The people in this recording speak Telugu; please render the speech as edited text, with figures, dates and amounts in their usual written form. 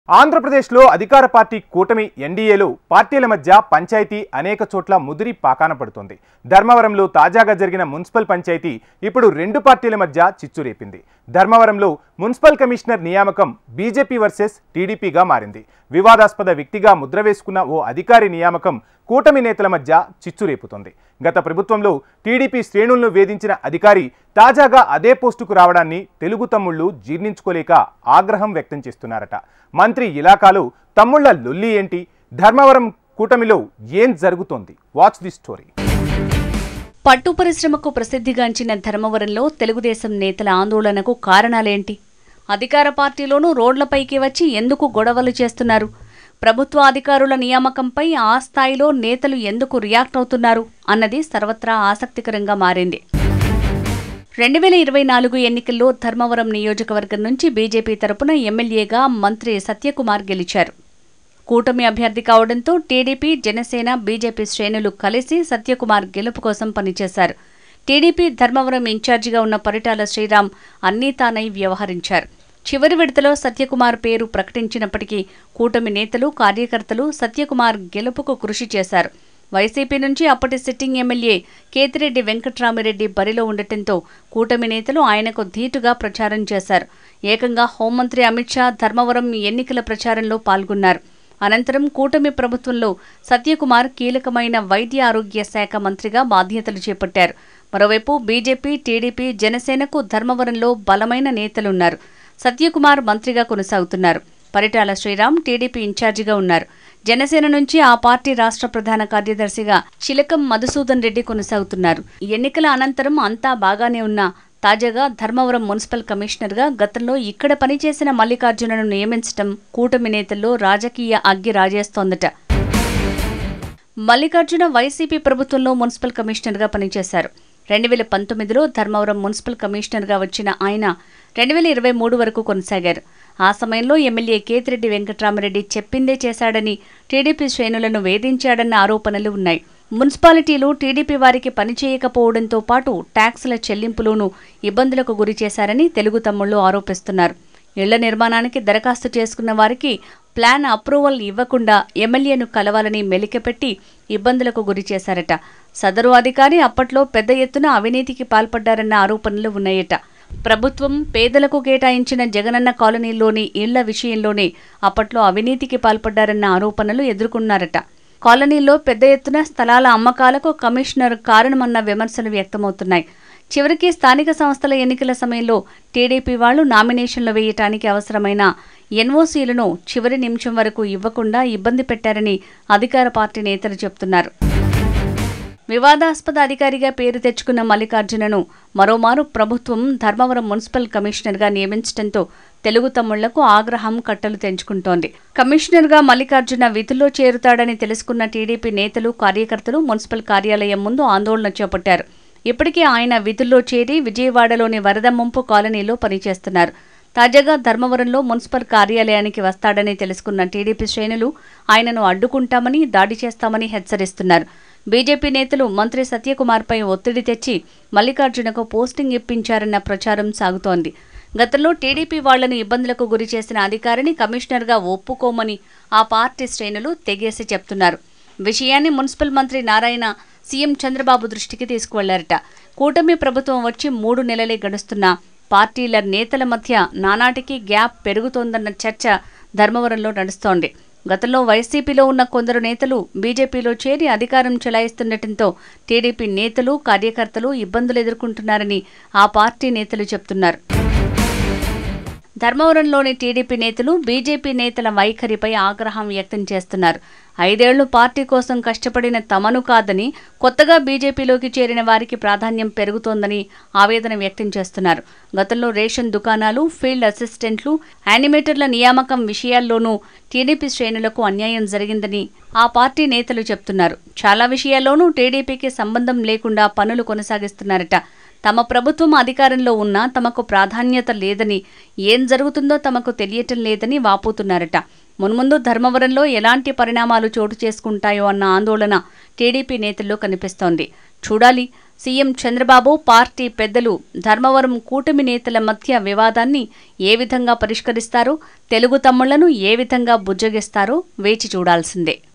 ఆంధ్రప్రదేశ్లో అధికార పార్టీ కూటమి ఎన్డీఏలో పార్టీల మధ్య పంచాయతీ అనేక చోట్ల ముదిరి పాకాన పడుతోంది. ధర్మవరంలో తాజాగా జరిగిన మున్సిపల్ పంచాయతీ ఇప్పుడు రెండు పార్టీల మధ్య చిచ్చు రేపింది. ధర్మవరంలో మున్సిపల్ కమిషనర్ నియామకం బీజేపీ వర్సెస్ టీడీపీగా మారింది. వివాదాస్పద వ్యక్తిగా ముద్ర వేసుకున్న ఓ అధికారి నియామకం కూటమి నేతల మధ్య చిచ్చు రేపుతోంది. గత ప్రభుత్వంలో టీడీపీ శ్రేణులను వేధించిన అధికారి తాజాగా అదే పోస్టుకు రావడాన్ని తెలుగు తమ్ముళ్లు జీర్ణించుకోలేక ఆగ్రహం వ్యక్తం చేస్తున్నారట. మంత్రి ఇలాకాలో తమ్ముళ్ల లొల్లి ఏంటి? ధర్మవరం కూటమిలో ఏం జరుగుతోంది? Watch the story. పట్టు పరిశ్రమకు ప్రసిద్ధిగాంచిన ధర్మవరంలో తెలుగుదేశం నేతల ఆందోళనకు కారణాలేంటి? అధికార పార్టీలోనూ రోడ్లపైకి వచ్చి ఎందుకు గొడవలు చేస్తున్నారు? ప్రభుత్వ అధికారుల నియామకంపై ఆ స్థాయిలో నేతలు ఎందుకు రియాక్ట్ అవుతున్నారు అన్నది సర్వత్రా ఆసక్తికరంగా మారింది. 2024 ఎన్నికల్లో ధర్మవరం నియోజకవర్గం నుంచి బీజేపీ తరపున ఎమ్మెల్యేగా మంత్రి సత్యకుమార్ గెలిచారు. కూటమి అభ్యర్థి కావడంతో టీడీపీ, జనసేన, బీజేపీ శ్రేణులు కలిసి సత్యకుమార్ గెలుపు కోసం పనిచేశారు. టీడీపీ ధర్మవరం ఇన్ఛార్జిగా ఉన్న పరిటాల శ్రీరామ్ అన్నీ తానై వ్యవహరించారు. చివరి విడతలో సత్యకుమార్ పేరు ప్రకటించినప్పటికీ కూటమి నేతలు, కార్యకర్తలు సత్యకుమార్ గెలుపుకు కృషి చేశారు. వైసీపీ నుంచి అప్పటి సిట్టింగ్ ఎమ్మెల్యే కేతిరెడ్డి వెంకట్రామిరెడ్డి బరిలో ఉండటంతో కూటమి నేతలు ఆయనకు ధీటుగా ప్రచారం చేశారు. ఏకంగా హోంమంత్రి అమిత్ షా ధర్మవరం ఎన్నికల ప్రచారంలో పాల్గొన్నారు. అనంతరం కూటమి ప్రభుత్వంలో సత్యకుమార్ కీలకమైన వైద్య ఆరోగ్య శాఖ మంత్రిగా బాధ్యతలు చేపట్టారు. మరోవైపు బీజేపీ, టీడీపీ, జనసేనకు ధర్మవరంలో బలమైన నేతలున్నారు. సత్యకుమార్ మంత్రిగా కొనసాగుతున్నారు. పరిటాల శ్రీరామ్ టీడీపీ ఇన్ఛార్జిగా ఉన్నారు. జనసేన నుంచి ఆ పార్టీ రాష్ట్ర ప్రధాన కార్యదర్శిగా చిలకం మధుసూదన్ రెడ్డి కొనసాగుతున్నారు. ఎన్నికల అనంతరం అంతా బాగానే ఉన్నా తాజాగా ధర్మవరం మున్సిపల్ కమిషనర్గా గతంలో ఇక్కడ పనిచేసిన మల్లికార్జునను నియమించడం కూటమి నేతల్లో రాజకీయ అగ్గి రాజేస్తోందట. మల్లికార్జున వైసీపీ ప్రభుత్వంలో మున్సిపల్ కమిషనర్గా పనిచేశారు. 2019లో ధర్మవరం మున్సిపల్ కమిషనర్గా వచ్చిన ఆయన 2023 వరకు కొనసాగారు. ఆ సమయంలో ఎమ్మెల్యే కేతిరెడ్డి వెంకట్రామిరెడ్డి చెప్పిందే చేశాడని, టీడీపీ శ్రేణులను వేధించాడన్న ఆరోపణలు ఉన్నాయి. మున్సిపాలిటీలు టీడీపీ వారికి పనిచేయకపోవడంతో పాటు ట్యాక్సుల చెల్లింపులోనూ ఇబ్బందులకు గురి చేశారని తెలుగు తమ్ముళ్లు ఆరోపిస్తున్నారు. ఇళ్ల నిర్మాణానికి దరఖాస్తు చేసుకున్న వారికి ప్లాన్ అప్రూవల్ ఇవ్వకుండా ఎమ్మెల్యేను కలవాలని మెలికపెట్టి ఇబ్బందులకు గురి చేశారట. సదరు అధికారి అప్పట్లో పెద్ద ఎత్తున అవినీతికి పాల్పడ్డారన్న ఆరోపణలు ఉన్నాయట. ప్రభుత్వం పేదలకు కేటాయించిన జగనన్న కాలనీలోని ఇళ్ల విషయంలోనే అప్పట్లో అవినీతికి పాల్పడ్డారన్న ఆరోపణలు ఎదుర్కొన్నారట. కాలనీల్లో పెద్ద ఎత్తున స్థలాల అమ్మకాలకు కమిషనర్ కారణమన్న విమర్శలు వ్యక్తమవుతున్నాయి. చివరికి స్థానిక సంస్థల ఎన్నికల సమయంలో టీడీపీ వాళ్లు నామినేషన్లు వేయటానికి అవసరమైన ఎన్ఓసీలను చివరి నిమిషం వరకు ఇవ్వకుండా ఇబ్బంది పెట్టారని అధికార పార్టీ నేతలు చెబుతున్నారు. వివాదాస్పద అధికారిగా పేరు తెచ్చుకున్న మల్లికార్జునను మరోమారు ప్రభుత్వం ధర్మవరం మున్సిపల్ కమిషనర్గా నియమించడంతో తెలుగు తమ్ముళ్లకు ఆగ్రహం కట్టలు తెంచుకుంటోంది. కమిషనర్గా మల్లికార్జున విధుల్లో చేరుతాడని తెలుసుకున్న టీడీపీ నేతలు, కార్యకర్తలు మున్సిపల్ కార్యాలయం ముందు ఆందోళన చేపట్టారు. ఇప్పటికే ఆయన విధుల్లో చేరి విజయవాడలోని వరద ముంపు కాలనీలో పనిచేస్తున్నారు. తాజాగా ధర్మవరంలో మున్సిపల్ కార్యాలయానికి వస్తాడని తెలుసుకున్న టీడీపీ శ్రేణులు ఆయనను అడ్డుకుంటామని, దాడి చేస్తామని హెచ్చరిస్తున్నారు. బీజేపీ నేతలు మంత్రి సత్యకుమార్పై ఒత్తిడి తెచ్చి మల్లికార్జునకు పోస్టింగ్ ఇప్పించారన్న ప్రచారం సాగుతోంది. గతంలో టీడీపీ వాళ్లను ఇబ్బందులకు గురి చేసిన అధికారిని కమిషనర్గా ఒప్పుకోమని ఆ పార్టీ శ్రేణులు తెగేసి చెప్తున్నారు. విషయాన్ని మున్సిపల్ మంత్రి నారాయణ సీఎం చంద్రబాబు దృష్టికి తీసుకువెళ్లారట. కూటమి ప్రభుత్వం వచ్చి 3 నెలలే గడుస్తున్నా పార్టీల నేతల మధ్య నానాటికి గ్యాప్ పెరుగుతోందన్న చర్చ ధర్మవరంలో నడుస్తోంది. గతంలో వైసీపీలో ఉన్న కొందరు నేతలు బీజేపీలో చేరి అధికారం చెలాయిస్తుండటంతో టీడీపీ నేతలు, కార్యకర్తలు ఇబ్బందులు ఎదుర్కొంటున్నారని ఆ పార్టీ నేతలు చెబుతున్నారు. ధర్మవరంలోని టీడీపీ నేతలు బీజేపీ నేతల వైఖరిపై ఆగ్రహం వ్యక్తం చేస్తున్నారు. 5 ఏళ్లు పార్టీ కోసం కష్టపడిన తమను కాదని కొత్తగా బీజేపీలోకి చేరిన వారికి ప్రాధాన్యం పెరుగుతోందని ఆవేదన వ్యక్తం చేస్తున్నారు. గతంలో రేషన్ దుకాణాలు, ఫీల్డ్ అసిస్టెంట్లు, యానిమేటర్ల నియామకం విషయాల్లోనూ టీడీపీ శ్రేణులకు అన్యాయం జరిగిందని ఆ పార్టీ నేతలు చెబుతున్నారు. చాలా విషయాల్లోనూ టీడీపీకి సంబంధం లేకుండా పనులు కొనసాగిస్తున్నారట. తమ ప్రభుత్వం అధికారంలో ఉన్నా తమకు ప్రాధాన్యత లేదని, ఏం జరుగుతుందో తమకు తెలియటం లేదని వాపోతున్నారట. మున్ముందు ధర్మవరంలో ఎలాంటి పరిణామాలు చోటు చేసుకుంటాయో అన్న ఆందోళన టీడీపీ నేతల్లో కనిపిస్తోంది. చూడాలి. సీఎం చంద్రబాబు పార్టీ పెద్దలు ధర్మవరం కూటమి నేతల మధ్య వివాదాన్ని ఏ విధంగా పరిష్కరిస్తారో, తెలుగు తమ్ముళ్లను ఏ విధంగా బుజ్జగిస్తారో వేచి చూడాల్సిందే.